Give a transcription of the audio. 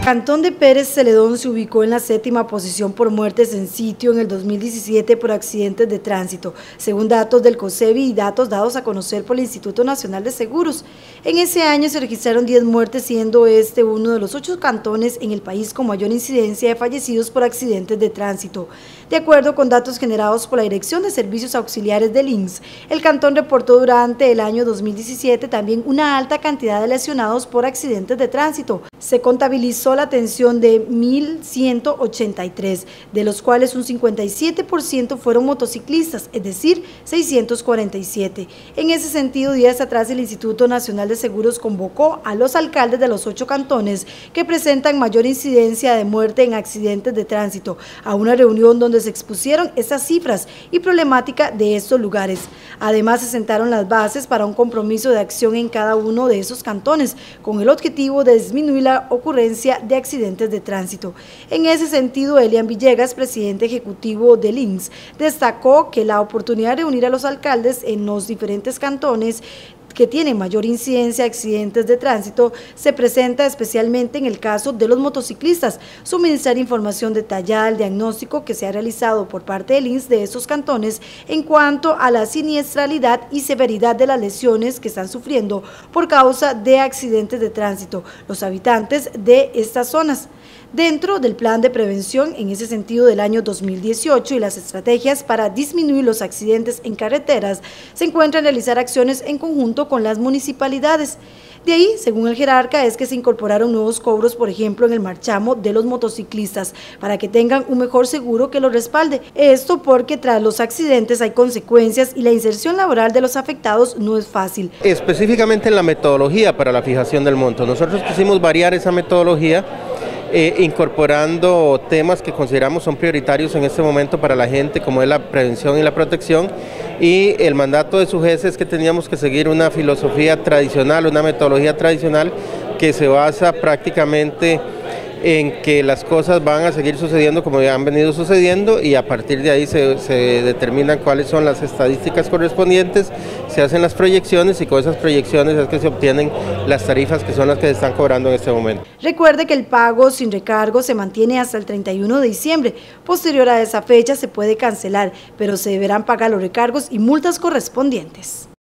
Cantón de Pérez Celedón se ubicó en la 7ª posición por muertes en sitio en el 2017 por accidentes de tránsito, según datos del COSEBI y datos dados a conocer por el Instituto Nacional de Seguros. En ese año se registraron 10 muertes, siendo este uno de los 8 cantones en el país con mayor incidencia de fallecidos por accidentes de tránsito. De acuerdo con datos generados por la Dirección de Servicios Auxiliares del INS, el cantón reportó durante el año 2017 también una alta cantidad de lesionados por accidentes de tránsito. Se contabilizó la atención de 1.183, de los cuales un 57% fueron motociclistas, es decir, 647. En ese sentido, días atrás el Instituto Nacional de Seguros convocó a los alcaldes de los 8 cantones que presentan mayor incidencia de muerte en accidentes de tránsito a una reunión donde se expusieron estas cifras y problemática de estos lugares. Además, se sentaron las bases para un compromiso de acción en cada uno de esos cantones, con el objetivo de disminuir la ocurrencia de accidentes de tránsito. En ese sentido, Elian Villegas, presidente ejecutivo del INS, destacó que la oportunidad de reunir a los alcaldes en los diferentes cantones que tienen mayor incidencia de accidentes de tránsito se presenta especialmente en el caso de los motociclistas, suministrar información detallada del diagnóstico que se ha realizado por parte del INS de estos cantones en cuanto a la siniestralidad y severidad de las lesiones que están sufriendo por causa de accidentes de tránsito los habitantes de estas zonas. Dentro del plan de prevención en ese sentido del año 2018 y las estrategias para disminuir los accidentes en carreteras, se encuentran realizar acciones en conjunto con las municipalidades. De ahí, según el jerarca, es que se incorporaron nuevos cobros, por ejemplo, en el marchamo de los motociclistas, para que tengan un mejor seguro que los respalde. Esto porque tras los accidentes hay consecuencias y la inserción laboral de los afectados no es fácil. Específicamente en la metodología para la fijación del monto, nosotros quisimos variar esa metodología incorporando temas que consideramos son prioritarios en este momento para la gente, como es la prevención y la protección, y el mandato de SUGES es que teníamos que seguir una filosofía tradicional, una metodología tradicional que se basa prácticamente en que las cosas van a seguir sucediendo como ya han venido sucediendo, y a partir de ahí se determinan cuáles son las estadísticas correspondientes, se hacen las proyecciones y con esas proyecciones es que se obtienen las tarifas que son las que se están cobrando en este momento. Recuerde que el pago sin recargo se mantiene hasta el 31 de diciembre. Posterior a esa fecha se puede cancelar, pero se deberán pagar los recargos y multas correspondientes.